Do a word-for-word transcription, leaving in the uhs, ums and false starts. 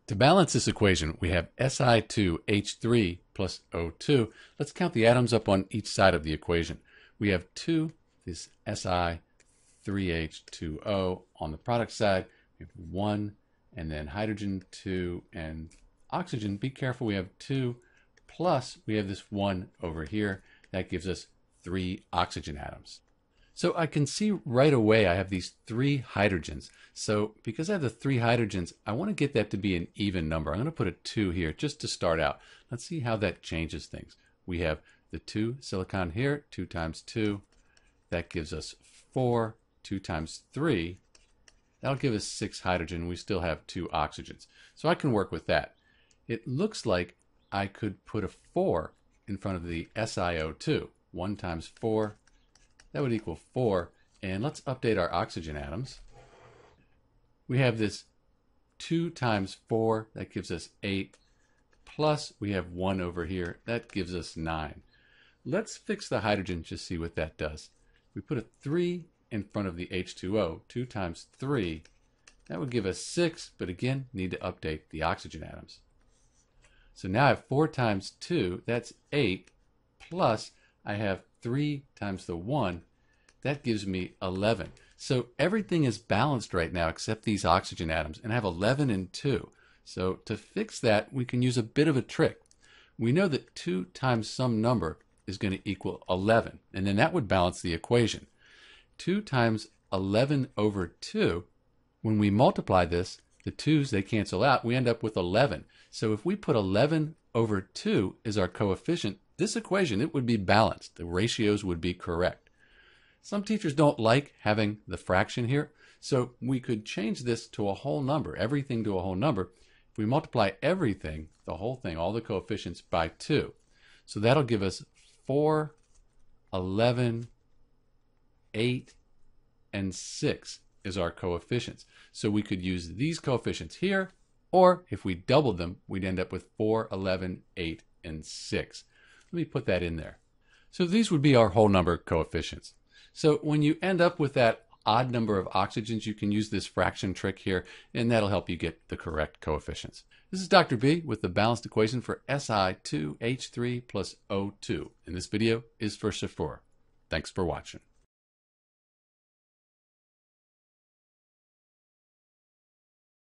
To balance this equation, we have S I two H three plus O two. Let's count the atoms up on each side of the equation. We have two, this S I three H two O on the product side. We have one, and then hydrogen, two, and oxygen. Be careful, we have two, plus we have this one over here. That gives us three oxygen atoms. So I can see right away I have these three hydrogens. So because I have the three hydrogens, I want to get that to be an even number. I'm going to put a two here just to start out. Let's see how that changes things. We have the two silicon here, two times two. That gives us four. two times three. That'll give us six hydrogen. We still have two oxygens. So I can work with that. It looks like I could put a four in front of the S i O two. one times four. That would equal four. And let's update our oxygen atoms. We have this two times four. That gives us eight. Plus we have one over here. That gives us nine. Let's fix the hydrogen, just see what that does. We put a three in front of the H two O. two times three. That would give us six. But again, need to update the oxygen atoms. So now I have four times two. That's eight. Plus I have three times the one. That gives me eleven. So everything is balanced right now except these oxygen atoms. And I have eleven and two. So to fix that, we can use a bit of a trick. We know that two times some number is going to equal eleven. And then that would balance the equation. two times eleven over two, when we multiply this, the twos, they cancel out. We end up with eleven. So if we put eleven over two as our coefficient, this equation, it would be balanced. The ratios would be correct. Some teachers don't like having the fraction here, so we could change this to a whole number, everything to a whole number. If we multiply everything, the whole thing, all the coefficients, by two. So that'll give us four, eleven, eight, and six is our coefficients. So we could use these coefficients here, or if we doubled them, we'd end up with four, eleven, eight, and six. Let me put that in there. So these would be our whole number coefficients. So when you end up with that odd number of oxygens, you can use this fraction trick here, and that'll help you get the correct coefficients. This is Doctor B with the balanced equation for S I two H three plus O two. And this video is for Shafur. Thanks for watching.